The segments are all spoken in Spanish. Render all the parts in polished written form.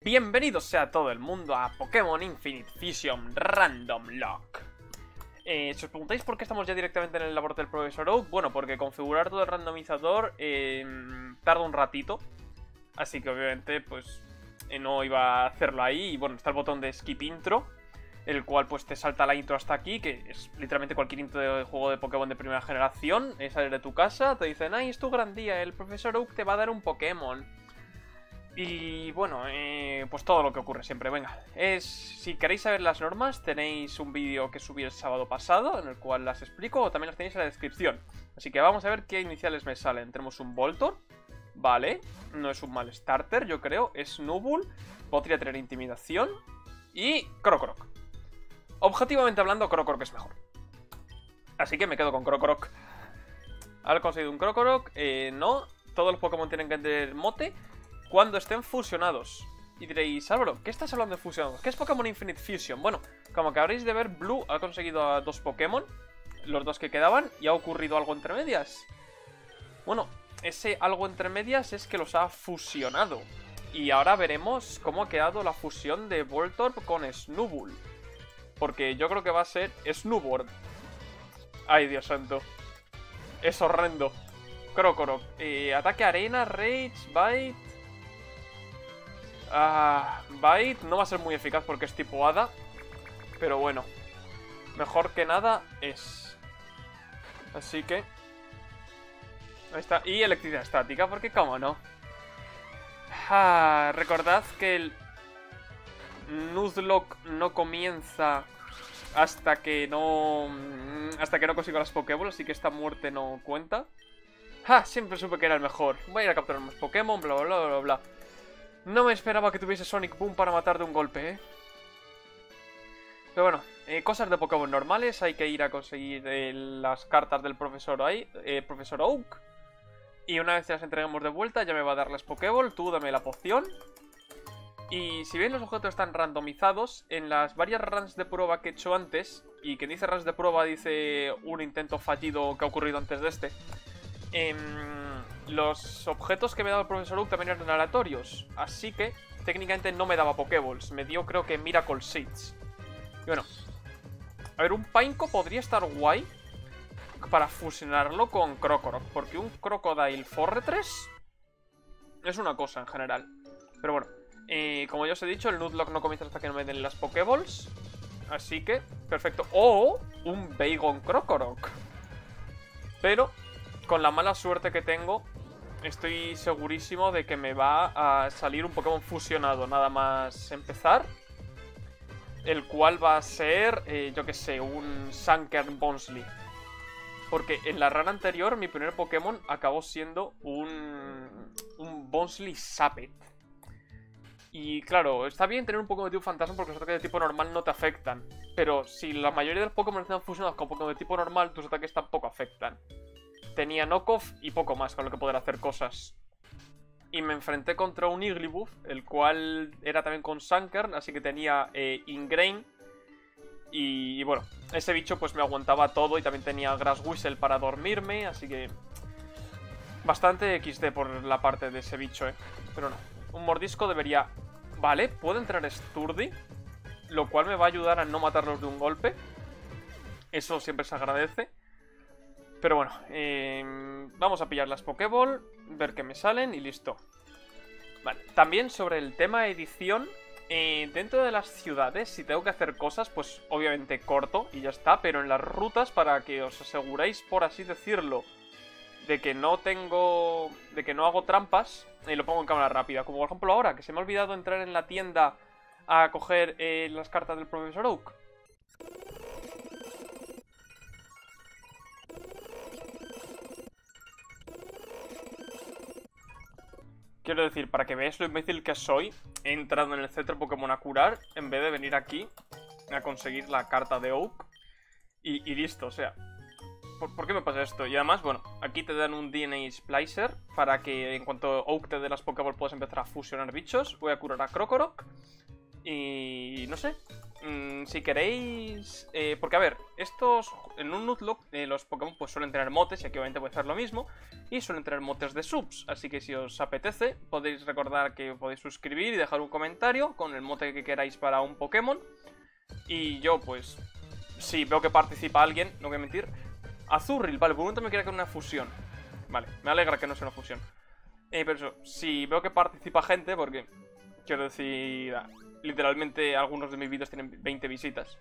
Bienvenidos sea todo el mundo a Pokémon Infinite Fusion Random Lock. Si os preguntáis por qué estamos ya directamente en el laboratorio del Profesor Oak, bueno, porque configurar todo el randomizador tarda un ratito. Así que obviamente pues no iba a hacerlo ahí. Y bueno, está el botón de Skip Intro, el cual pues te salta la intro hasta aquí, que es literalmente cualquier intro de juego de Pokémon de primera generación. Sales de tu casa, te dicen, ay, es tu gran día, el Profesor Oak te va a dar un Pokémon. Y bueno, pues todo lo que ocurre siempre, venga. Si queréis saber las normas, tenéis un vídeo que subí el sábado pasado, en el cual las explico, o también las tenéis en la descripción. Así que vamos a ver qué iniciales me salen. Tenemos un Voltorb, vale, no es un mal starter, yo creo, es Nubul, podría tener intimidación, y Krokorok. Objetivamente hablando, Krokorok es mejor. Así que me quedo con Krokorok. ¿Has conseguido un Krokorok? No, todos los Pokémon tienen que tener mote cuando estén fusionados. Y diréis, Álvaro, ¿qué estás hablando de fusionados? ¿Qué es Pokémon Infinite Fusion? Bueno, como que habréis de ver, Blue ha conseguido a 2 Pokémon, los 2 que quedaban, y ha ocurrido algo entre medias. Bueno, ese algo entre medias es que los ha fusionado. Y ahora veremos cómo ha quedado la fusión de Voltorb con Snubbull. Porque yo creo que va a ser Snubbull. Ay, Dios santo. Es horrendo. Krokorok. Ataque arena, Rage, Bite. Bite no va a ser muy eficaz porque es tipo hada. Pero bueno, mejor que nada es. Así que ahí está. Y electricidad estática, porque cómo no. Recordad que el Nuzlocke no comienza hasta que no consiga las Pokéballs, así que esta muerte no cuenta. Siempre supe que era el mejor. Voy a ir a capturar más Pokémon, bla bla bla bla bla. No me esperaba que tuviese Sonic Boom para matar de un golpe, Pero bueno, cosas de Pokémon normales. Hay que ir a conseguir las cartas del Profesor Oak. Y una vez las entreguemos de vuelta, ya me va a dar las Pokéball. Tú dame la poción. Y si bien los objetos están randomizados, en las varias runs de prueba que he hecho antes, y que dice runs de prueba, dice un intento fallido que ha ocurrido antes de este, los objetos que me daba el Profesor Oak también eran aleatorios. Así que técnicamente no me daba Pokéballs. Me dio creo que Miracle Seeds. Y bueno, a ver, un Pineco podría estar guay para fusionarlo con Krokorok, porque un Crocodile Forretress es una cosa en general. Pero bueno, como ya os he dicho, el Nuzlocke no comienza hasta que no me den las Pokéballs. Así que, perfecto. O un Bagon Krokorok. Pero con la mala suerte que tengo, estoy segurísimo de que me va a salir un Pokémon fusionado nada más empezar. El cual va a ser, yo que sé, un Sunkern Bonsly. Porque en la run anterior mi primer Pokémon acabó siendo un Bonsly Sapet. Y claro, está bien tener un Pokémon de tipo fantasma porque los ataques de tipo normal no te afectan. Pero si la mayoría de los Pokémon están fusionados con Pokémon de tipo normal, tus ataques tampoco afectan. Tenía knockoff y poco más con lo que poder hacer cosas. Y me enfrenté contra un Igglybuff, el cual era también con Sunkern, así que tenía Ingrain. Y bueno, ese bicho pues me aguantaba todo y también tenía Grass Whistle para dormirme, así que bastante XD por la parte de ese bicho, Pero no, un mordisco debería... Vale, puede entrar Sturdy, lo cual me va a ayudar a no matarlos de un golpe. Eso siempre se agradece. Pero bueno, vamos a pillar las Pokéball, ver qué me salen y listo. Vale, también sobre el tema edición, dentro de las ciudades, si tengo que hacer cosas, pues obviamente corto y ya está. Pero en las rutas, para que os aseguréis, por así decirlo, de que no hago trampas, lo pongo en cámara rápida. Como por ejemplo ahora, que se me ha olvidado entrar en la tienda a coger las cartas del Profesor Oak. Quiero decir, para que veáis lo imbécil que soy, he entrado en el centro Pokémon a curar en vez de venir aquí a conseguir la carta de Oak. Y listo, o sea, ¿por qué me pasa esto? Y además, bueno, aquí te dan un DNA Splicer para que en cuanto Oak te dé las Pokéball puedas empezar a fusionar bichos. Voy a curar a Krokorok. Y no sé, si queréis... porque a ver, estos... En un Nuzlocke los Pokémon pues suelen tener motes, y aquí obviamente puede ser lo mismo. Y suelen tener motes de subs, así que si os apetece podéis recordar que podéis suscribir y dejar un comentario con el mote que queráis para un Pokémon. Y yo pues... Si veo que participa alguien, no voy a mentir. Azurril, vale, por un momento me quería que era una fusión. Vale, me alegra que no sea una fusión. Pero eso, si veo que participa gente, porque... Quiero decir... Literalmente algunos de mis vídeos tienen 20 visitas.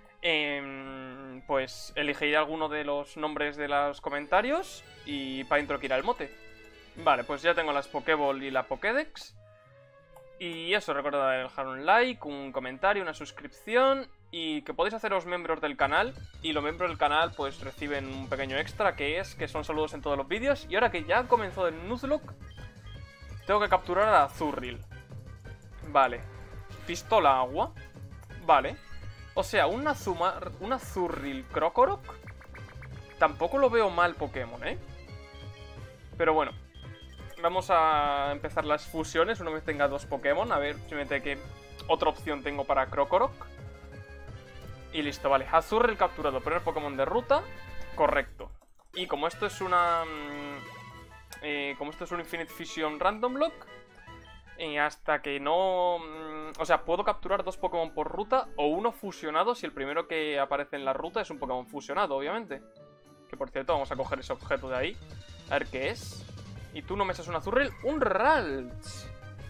Pues elegiré alguno de los nombres de los comentarios y para intro que irá el mote. Vale, pues ya tengo las Pokéball y la Pokédex. Y eso, recordad dejar un like, un comentario, una suscripción y que podéis haceros miembros del canal. Y los miembros del canal pues reciben un pequeño extra que son saludos en todos los vídeos. Y ahora que ya ha comenzado el Nuzlocke, tengo que capturar a Azurril. Vale. Pistola agua. Vale. O sea, un Azurril Krokorok tampoco lo veo mal Pokémon, ¿eh? Pero bueno. Vamos a empezar las fusiones una vez tenga 2 Pokémon. A ver simplemente qué otra opción tengo para Krokorok. Y listo, vale. Azurril capturado. Primer Pokémon de ruta. Correcto. Y como esto es una... como esto es un Infinite Fusion Random Block, hasta que no... o sea, puedo capturar 2 Pokémon por ruta o uno fusionado si el primero que aparece en la ruta es un Pokémon fusionado, obviamente. Que por cierto, vamos a coger ese objeto de ahí. A ver qué es. Y tú no me echas un Azurril. ¡Un Ralts!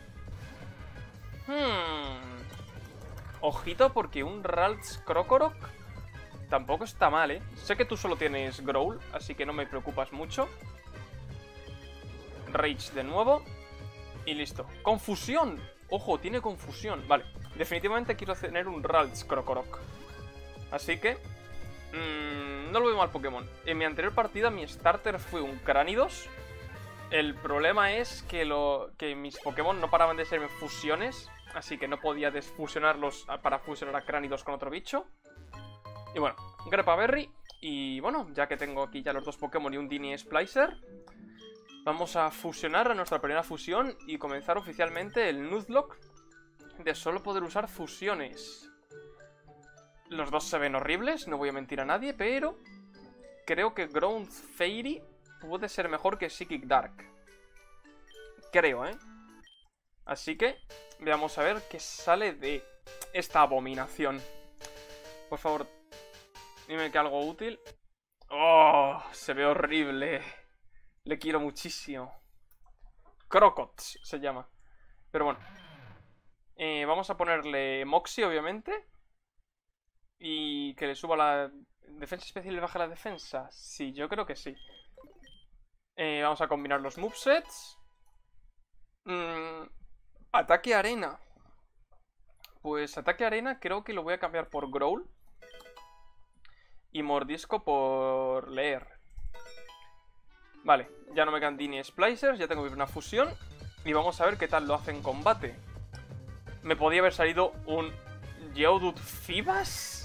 Ojito porque un Ralts Krokorok tampoco está mal, ¿eh? Sé que tú solo tienes Growl, así que no me preocupas mucho. Rage de nuevo. Y listo. ¡Confusión! Ojo, tiene confusión. Vale, definitivamente quiero tener un Ralts Krokorok. Así que... no lo veo mal Pokémon. En mi anterior partida mi starter fue un Cranidos. El problema es que mis Pokémon no paraban de ser fusiones, así que no podía desfusionarlos para fusionar a Cranidos con otro bicho. Y bueno, Grepa Berry. Y bueno, ya que tengo aquí ya los 2 Pokémon y un Dini Splicer, vamos a fusionar a nuestra primera fusión y comenzar oficialmente el Nuzlocke de solo poder usar fusiones. Los dos se ven horribles, no voy a mentir a nadie, pero creo que Ground Fairy puede ser mejor que Psychic Dark. Creo, ¿eh? Así que veamos a ver qué sale de esta abominación. Por favor, dime que algo útil. ¡Oh! Se ve horrible. Le quiero muchísimo. Crocots se llama. Pero bueno. Vamos a ponerle Moxie, obviamente. Y que le suba la defensa especial y le baje la defensa. Sí, yo creo que sí. Vamos a combinar los movesets. Ataque arena. Pues ataque arena creo que lo voy a cambiar por Growl. Y mordisco por leer. Vale, ya no me quedan Dini Splicers, ya tengo una fusión. Y vamos a ver qué tal lo hace en combate. Me podía haber salido un Geodude Fibas.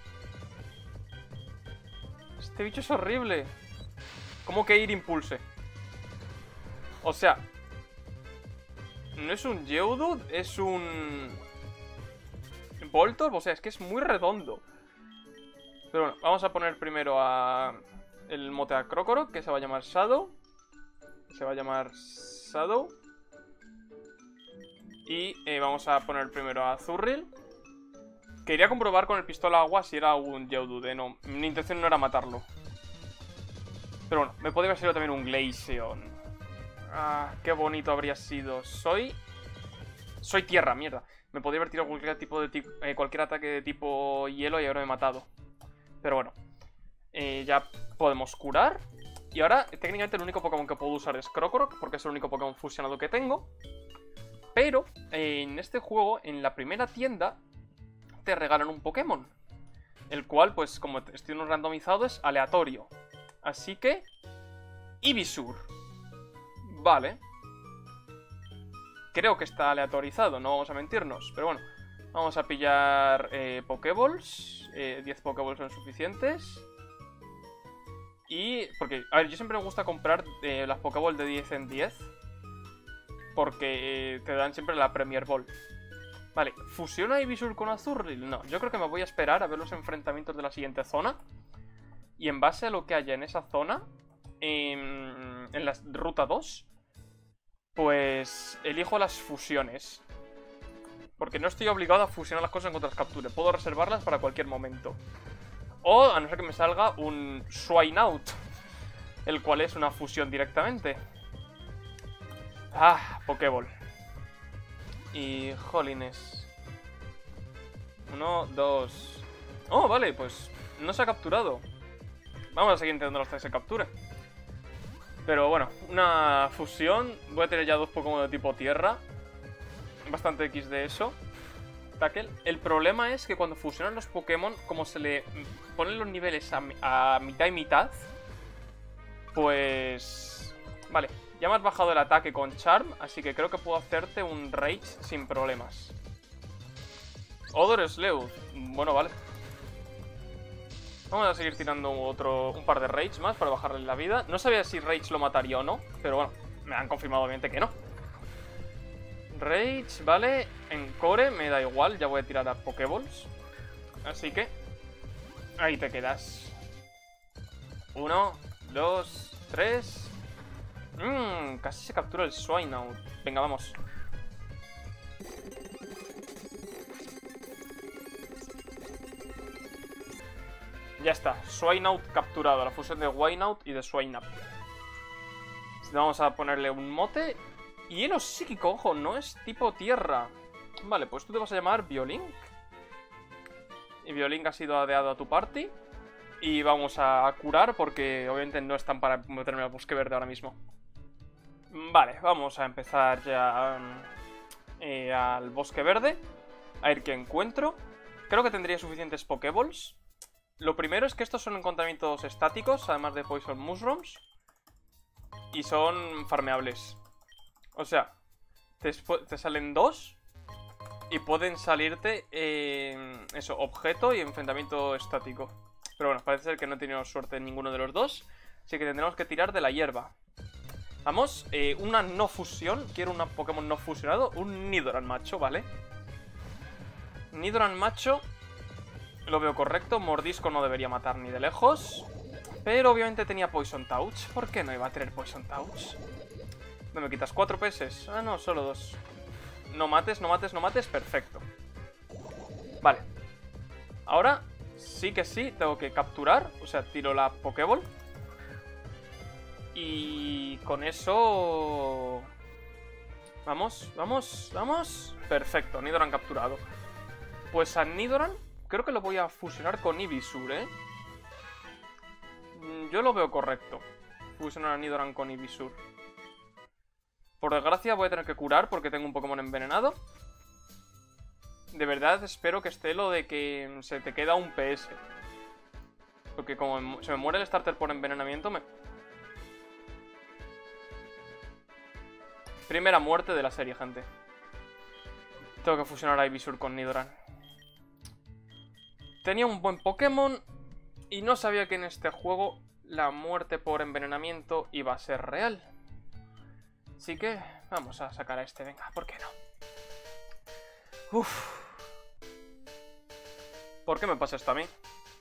Este bicho es horrible. ¿Cómo que ir impulse? O sea, no es un Geodude, es un Voltorb, o sea, es que es muy redondo. Pero bueno, vamos a poner primero a el mote a Krokorok, que se va a llamar Shadow. Y vamos a poner primero a Azurril. Quería comprobar con el pistola agua si era un Geodude, no, mi intención no era matarlo. Pero bueno, me podría haber sido también un Glaceon. Ah, qué bonito habría sido. Soy tierra, mierda. Me podría haber tirado cualquier ataque de tipo hielo y ahora me he matado. Pero bueno, ya podemos curar. Y ahora, técnicamente el único Pokémon que puedo usar es Krokorok, porque es el único Pokémon fusionado que tengo. Pero en este juego, en la primera tienda, te regalan un Pokémon, el cual, pues como estoy en un randomizado, es aleatorio. Así que... Ivysaur. Vale. Creo que está aleatorizado, no vamos a mentirnos. Pero bueno, vamos a pillar Pokéballs. 10 Pokéballs son suficientes. Y... porque, a ver, yo siempre me gusta comprar las Pokéballs de 10 en 10. Porque te dan siempre la Premier Ball. Vale, ¿fusiona Ivysaur con Azurril? No, yo creo que me voy a esperar a ver los enfrentamientos de la siguiente zona. Y en base a lo que haya en esa zona, en la ruta 2, pues elijo las fusiones. Porque no estoy obligado a fusionar las cosas en cuanto las capture. Puedo reservarlas para cualquier momento. O a no ser que me salga un Swine-Out, el cual es una fusión directamente. Ah, Pokéball. Y jolines. 1, 2. Oh, vale, pues no se ha capturado. Vamos a seguir intentando hasta que se capture. Pero bueno, una fusión. Voy a tener ya 2 Pokémon de tipo tierra. Bastante X de eso. Tackle. El problema es que cuando fusionan los Pokémon, como se le ponen los niveles a mitad y mitad, pues... Vale, ya me has bajado el ataque con Charm, así que creo que puedo hacerte un Rage sin problemas. Odor Sleuth. Bueno, vale. Vamos a seguir tirando un par de Rage más para bajarle la vida. No sabía si Rage lo mataría o no, pero bueno, me han confirmado obviamente que no. Rage, vale. En Core me da igual, ya voy a tirar a Pokéballs. Así que ahí te quedas. 1, 2, 3. Casi se captura el Swine-Out. Venga, vamos. Ya está, Swine-Out capturado. La fusión de Wynaut y de Swine-Up. Vamos a ponerle un mote. Hielo psíquico, ojo, no es tipo tierra. Vale, pues tú te vas a llamar Violink. Y Violink ha sido adeado a tu party. Y vamos a curar porque obviamente no están para meterme al bosque verde ahora mismo. Vale, vamos a empezar ya al bosque verde. A ver qué encuentro. Creo que tendría suficientes Pokéballs. Lo primero es que estos son encantamientos estáticos, además de Poison Mushrooms. Y son farmeables. O sea, te salen 2 y pueden salirte eso, objeto y enfrentamiento estático. Pero bueno, parece ser que no he tenido suerte en ninguno de los dos. Así que tendremos que tirar de la hierba. Vamos, una no fusión. Quiero un Pokémon no fusionado. Un Nidoran macho, ¿vale? Nidoran macho. Lo veo correcto. Mordisco no debería matar ni de lejos. Pero obviamente tenía Poison Touch. ¿Por qué no iba a tener Poison Touch? ¿No me quitas 4 PS? Ah, no, solo 2. No mates, no mates, no mates. Perfecto. Vale. Ahora sí que sí, tengo que capturar. O sea, tiro la Pokéball. Y con eso... Vamos, vamos, vamos. Perfecto, Nidoran capturado. Pues a Nidoran creo que lo voy a fusionar con Ivysaur, ¿eh? Yo lo veo correcto. Fusionar a Nidoran con Ivysaur. Por desgracia voy a tener que curar porque tengo un Pokémon envenenado. De verdad espero que esté lo de que se te queda un PS. Porque como se me muere el starter por envenenamiento me... Primera muerte de la serie, gente. Tengo que fusionar a Ivysaur con Nidoran. Tenía un buen Pokémon y no sabía que en este juego la muerte por envenenamiento iba a ser real. Así que vamos a sacar a este, venga, ¿por qué no? Uff. ¿Por qué me pasa esto a mí?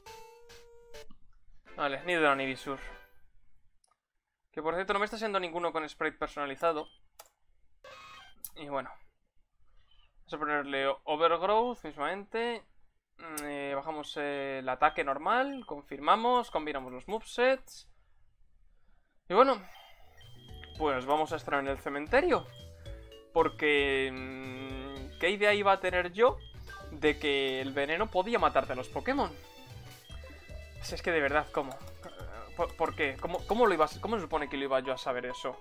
Vale, Nidoran y Ivysaur. Que por cierto no me está siendo ninguno con sprite personalizado. Y bueno. Vamos a ponerle Overgrowth mismamente. Bajamos el ataque normal. Confirmamos, combinamos los movesets. Y bueno, pues vamos a estar en el cementerio. Porque... ¿qué idea iba a tener yo de que el veneno podía matarte a los Pokémon? Si es que de verdad, ¿cómo? ¿Por qué? ¿Cómo se supone que lo iba yo a saber eso?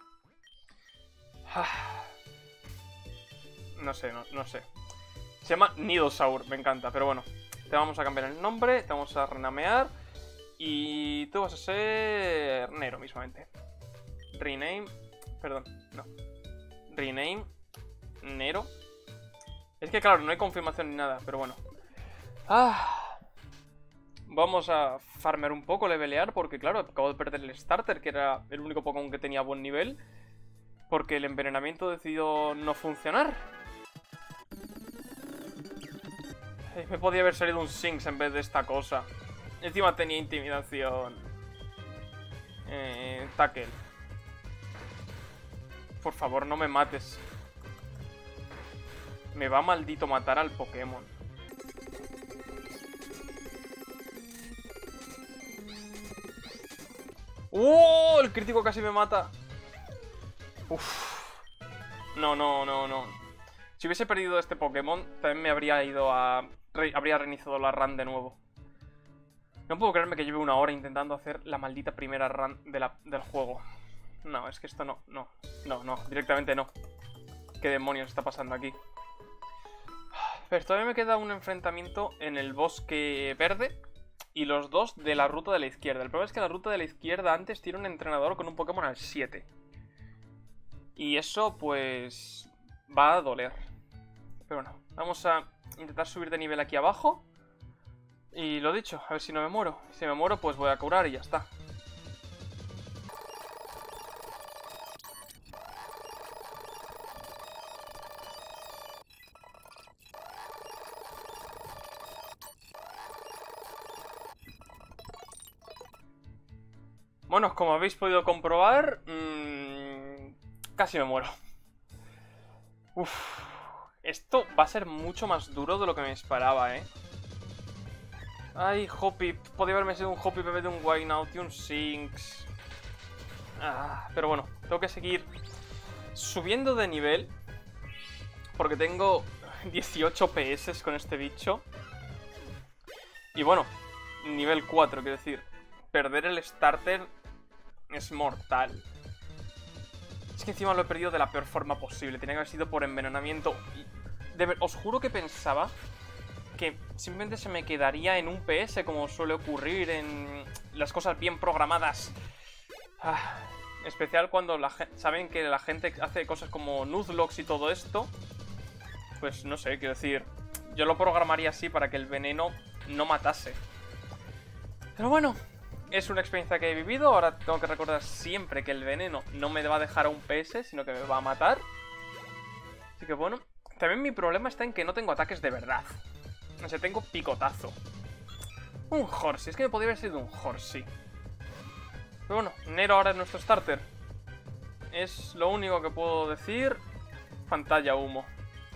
No sé, no sé. Se llama Nidosaur, me encanta, pero bueno. Te vamos a cambiar el nombre, te vamos a renamear. Y tú vas a ser... Nero, mismamente. Rename... Perdón, no. Rename... Nero. Es que claro, no hay confirmación ni nada, pero bueno. Vamos a farmear un poco, levelear, porque claro, acabo de perder el starter, que era el único Pokémon que tenía buen nivel. Porque el envenenamiento decidió no funcionar. Me podía haber salido un Sinks en vez de esta cosa. Encima tenía intimidación. Tackle. Por favor, no me mates. Me va maldito matar al Pokémon. ¡Oh! El crítico casi me mata. Uf. No, no, no, no. Si hubiese perdido este Pokémon, también me habría ido a... habría reiniciado la run de nuevo. No puedo creerme que lleve una hora intentando hacer la maldita primera run del juego. No, es que esto no, no, directamente no. ¿Qué demonios está pasando aquí? Pero todavía me queda un enfrentamiento en el bosque verde y los dos de la ruta de la izquierda. El problema es que la ruta de la izquierda antes tiene un entrenador con un Pokémon al 7. Y eso, pues... va a doler. Pero bueno, vamos a intentar subir de nivel aquí abajo. Y lo dicho, a ver si no me muero. Si me muero, pues voy a curar y ya está. Bueno, como habéis podido comprobar, casi me muero. Uf, esto va a ser mucho más duro de lo que me esperaba, ¿eh? Ay, Hoppip. Podría haberme sido un Hoppip en vez de un Wynaut y un Sinks. Pero bueno, tengo que seguir subiendo de nivel. Porque tengo 18 PS con este bicho. Y bueno, nivel 4, quiero decir. Perder el starter es mortal. Es que encima lo he perdido de la peor forma posible. Tenía que haber sido por envenenamiento. Os juro que pensaba que simplemente se me quedaría en un PS, como suele ocurrir en las cosas bien programadas. Especial cuando saben que la gente hace cosas como Nuzlocke y todo esto. Pues no sé, quiero decir, yo lo programaría así para que el veneno no matase. Pero bueno, es una experiencia que he vivido. Ahora tengo que recordar siempre que el veneno no me va a dejar a un PS, sino que me va a matar. Así que bueno, también mi problema está en que no tengo ataques de verdad. O sea, tengo picotazo. Un Horsey, es que me podría haber sido un Horsey. Pero bueno, Nero ahora es nuestro starter. Es lo único que puedo decir. Pantalla humo.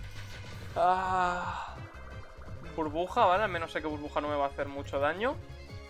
Burbuja, ¿vale? Al menos sé que burbuja no me va a hacer mucho daño.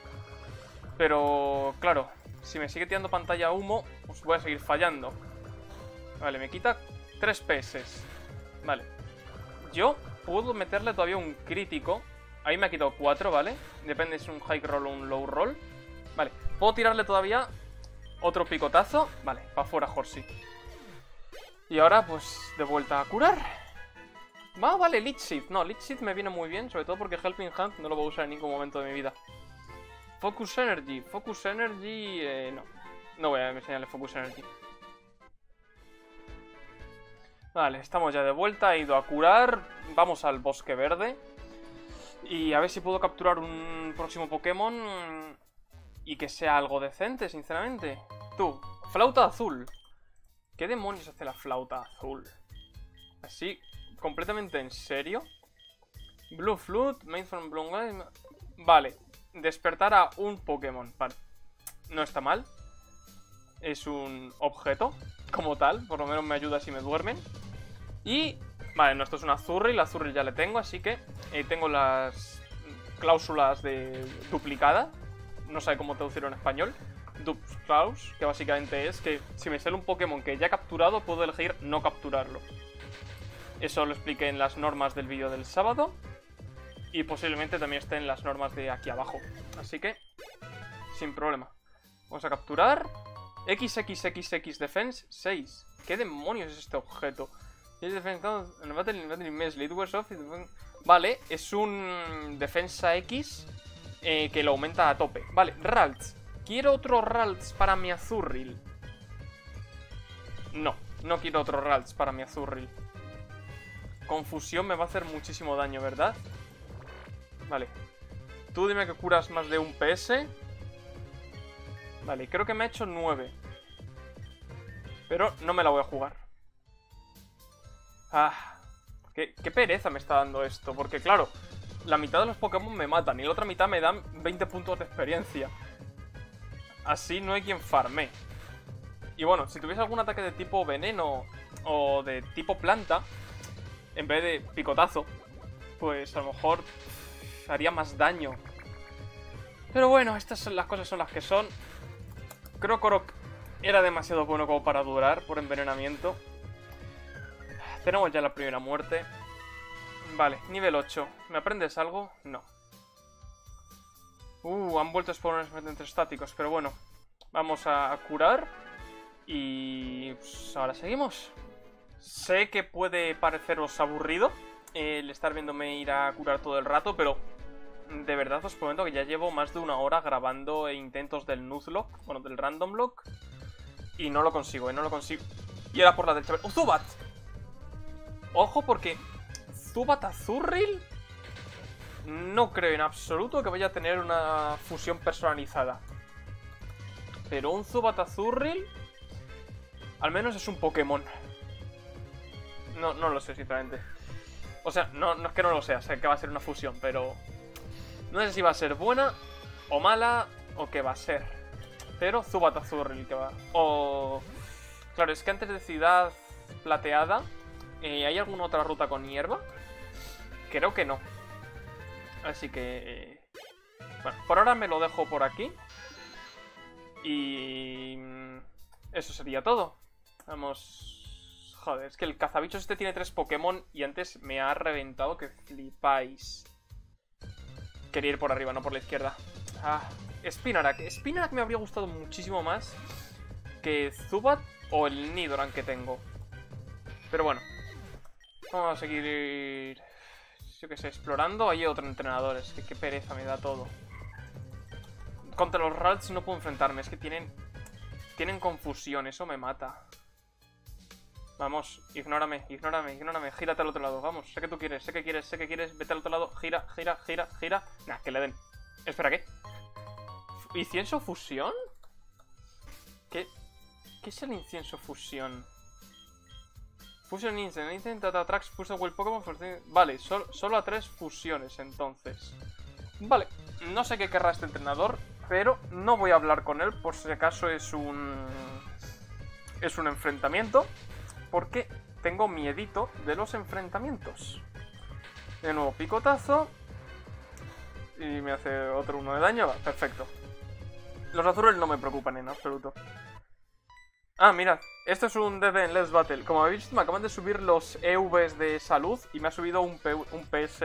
Pero, claro, si me sigue tirando pantalla humo, pues voy a seguir fallando. Vale, me quita 3 PS. Vale. Yo puedo meterle todavía un crítico. Ahí me ha quitado 4, ¿vale? Depende si es un high roll o un low roll. Vale, puedo tirarle todavía otro picotazo. Vale, para afuera Horsey. Y ahora, pues, de vuelta a curar. Vale, Leech Seed. No, Leech Seed me viene muy bien, sobre todo porque Helping Hand no lo voy a usar en ningún momento de mi vida. Focus Energy. Focus Energy... no. No voy a enseñarle Focus Energy. Vale, estamos ya de vuelta. He ido a curar. Vamos al bosque verde. Y a ver si puedo capturar un próximo Pokémon y que sea algo decente, sinceramente. Tú, flauta azul. ¿Qué demonios hace la flauta azul? Así, completamente en serio. Blue Flute, Made from Blue Eyes. Vale, despertar a un Pokémon. Vale, no está mal. Es un objeto, como tal. Por lo menos me ayuda si me duermen. Y, vale, no, esto es una Azurri. La Azurri ya le tengo, así que tengo las cláusulas de duplicada. No sé cómo traducirlo en español. Dupclaus, que básicamente es que si me sale un Pokémon que ya he capturado, puedo elegir no capturarlo. Eso lo expliqué en las normas del vídeo del sábado. Y posiblemente también esté en las normas de aquí abajo. Así que, sin problema. Vamos a capturar. XXXX Defense 6. ¿Qué demonios es este objeto? Vale, es un defensa X que lo aumenta a tope. Vale, Ralts. ¿Quiero otro Ralts para mi Azurril? No, no quiero otro Ralts para mi Azurril. Confusión me va a hacer muchísimo daño, ¿verdad? Vale. Tú dime que curas más de un PS. Vale, creo que me ha hecho 9. Pero no me la voy a jugar. Qué pereza me está dando esto. Porque claro, la mitad de los Pokémon me matan y la otra mitad me dan 20 puntos de experiencia. Así no hay quien farme. Y bueno, si tuviese algún ataque de tipo veneno o de tipo planta, en vez de picotazo, pues a lo mejor haría más daño. Pero bueno, estas son las cosas, son las que son. Krokorok era demasiado bueno como para durar por envenenamiento. Tenemos ya la primera muerte. Vale, nivel 8. ¿Me aprendes algo? No. Han vuelto a spawnar entre estáticos, pero bueno. Vamos a curar. Y pues ahora seguimos. Sé que puede pareceros aburrido el estar viéndome ir a curar todo el rato, pero de verdad os prometo que ya llevo más de 1 hora grabando intentos del Nuzlocke, bueno, del Random Lock, y no lo consigo, no lo consigo. Y era por la derecha. ¡Oh, Zubat! Ojo, porque Zubat Azurril no creo en absoluto que vaya a tener una fusión personalizada. Pero un Zubat Azurril al menos es un Pokémon. No lo sé, sinceramente. O sea, no es que no lo sea, sé que va a ser una fusión, pero no sé si va a ser buena o mala o qué va a ser. Pero Zubat Azurril que va. O... Claro, es que antes de Ciudad Plateada, ¿hay alguna otra ruta con hierba? Creo que no. Así que... bueno, por ahora me lo dejo por aquí. Y... eso sería todo. Vamos... Joder, es que el cazabichos este tiene 3 Pokémon y antes me ha reventado que flipáis. Quería ir por arriba, no por la izquierda. Spinarak. Spinarak me habría gustado muchísimo más que Zubat o el Nidoran que tengo. Pero bueno. Vamos a seguir... yo qué sé, explorando. Hay otro entrenador, es que qué pereza me da todo. Contra los Ralts no puedo enfrentarme, es que tienen confusión, eso me mata. Vamos, ignórame. Gírate al otro lado, vamos. Sé que tú quieres, sé que quieres. Vete al otro lado, gira. Nah, que le den. Espera, ¿qué? ¿Incienso fusión? ¿Qué es el incienso fusión? Fusion Instant Attracts Fusion Will Pokémon. Vale, solo a 3 fusiones entonces. Vale, no sé qué querrá este entrenador, pero no voy a hablar con él por si acaso es un enfrentamiento. Porque tengo miedito de los enfrentamientos. De nuevo picotazo. Y me hace otro 1 de daño. Va, perfecto. Los azules no me preocupan en absoluto. Mirad. Esto es un DD en Let's Battle. Como habéis visto, me acaban de subir los EVs de salud. Y me ha subido un PS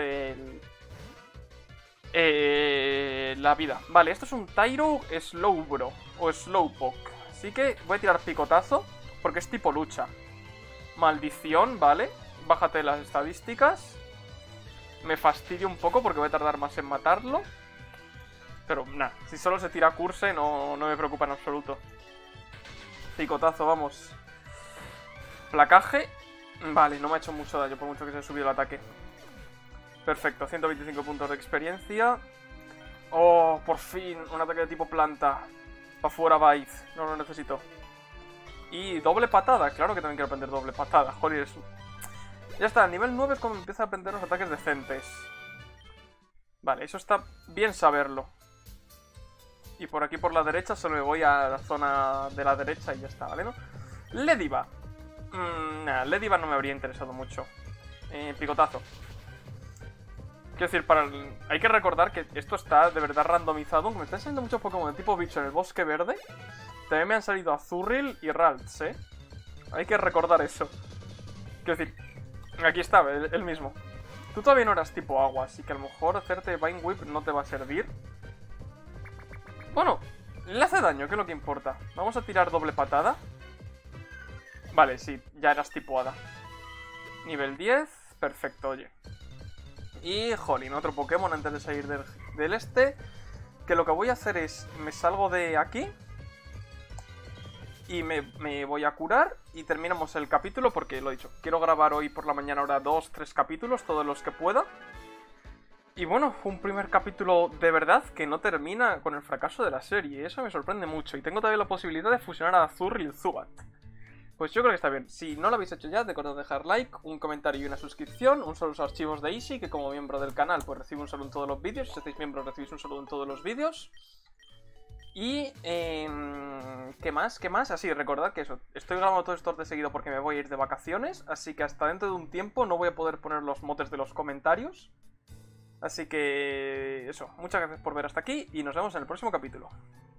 la vida. Vale, esto es un Tyro Slowbro. O Slowpoke. Así que voy a tirar picotazo. Porque es tipo lucha. Maldición, vale. Bájate las estadísticas. Me fastidia un poco porque voy a tardar más en matarlo. Pero nada, si solo se tira curse no me preocupa en absoluto. Picotazo, vamos. Placaje. Vale, no me ha hecho mucho daño por mucho que se ha subido el ataque. Perfecto, 125 puntos de experiencia. Oh, por fin, un ataque de tipo planta. Para fuera Bite, no lo necesito. Y doble patada, claro que también quiero aprender doble patada, joder, eso. Ya está, nivel 9 es cuando empieza a aprender los ataques decentes. Vale, eso está bien saberlo. Y por aquí por la derecha solo me voy a la zona de la derecha y ya está, ¿vale? ¿No? Lediva. Nada, Lediva no me habría interesado mucho. Picotazo. Quiero decir, hay que recordar que esto está de verdad randomizado. Aunque me están saliendo muchos Pokémon de tipo bicho en el bosque verde, también me han salido Azurril y Ralts, ¿eh? Hay que recordar eso. Quiero decir, aquí está, el mismo. Tú todavía no eras tipo agua, así que a lo mejor hacerte Vine Whip no te va a servir. Bueno, le hace daño, que es lo que importa. Vamos a tirar doble patada. Vale, sí, ya eras tipo hada. Nivel 10, perfecto, oye. Y, jolín, otro Pokémon antes de salir del este. Que lo que voy a hacer es, me salgo de aquí. Y me voy a curar y terminamos el capítulo porque, lo he dicho, quiero grabar hoy por la mañana ahora 2-3 capítulos, todos los que pueda. Y bueno, un primer capítulo de verdad que no termina con el fracaso de la serie. Eso me sorprende mucho. Y tengo todavía la posibilidad de fusionar a Azurril y Zubat. Pues yo creo que está bien. Si no lo habéis hecho ya, recordad dejar like, un comentario y una suscripción. Un saludo a los archivos de Easy, que como miembro del canal pues recibe un saludo en todos los vídeos. Si hacéis miembros recibís un saludo en todos los vídeos. Y... ¿qué más? ¿Qué más? Así, recordad que eso. Estoy grabando todo esto de seguido porque me voy a ir de vacaciones. Así que hasta dentro de un tiempo no voy a poder poner los motes de los comentarios. Así que... eso. Muchas gracias por ver hasta aquí y nos vemos en el próximo capítulo.